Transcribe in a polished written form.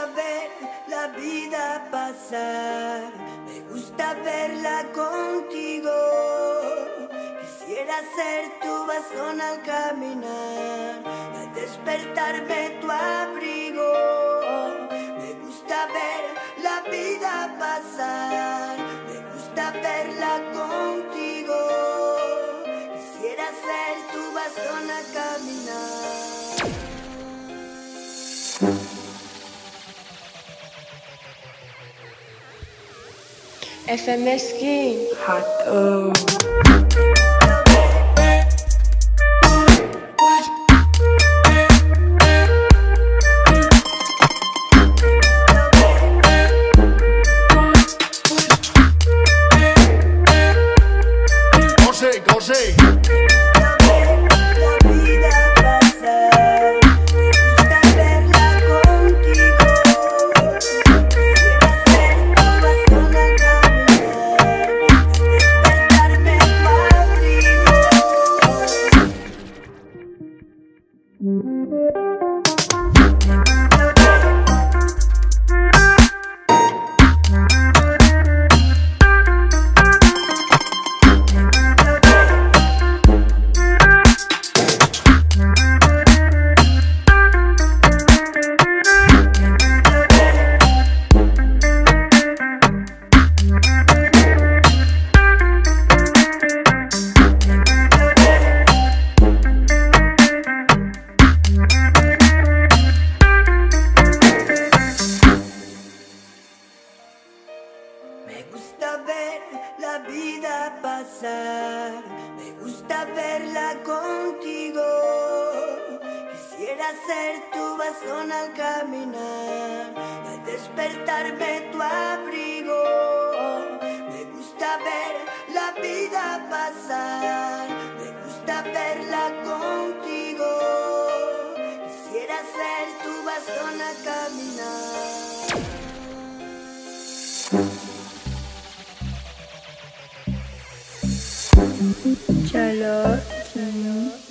gusta ver la vida pasar, me gusta verla contigo. Quisiera ser tu bastón al caminar, al despertarme tu abrigo. Me gusta ver la vida pasar, me gusta verla contigo. Quisiera ser tu bastón al caminar. FMS King Hot Gozé. Me gusta ver la vida pasar, me gusta verla contigo. Quisiera ser tu bastón al caminar, al despertarme tu abrigo. Me gusta ver la vida pasar, me gusta verla contigo. Quisiera ser tu bastón al caminar. Charlotte.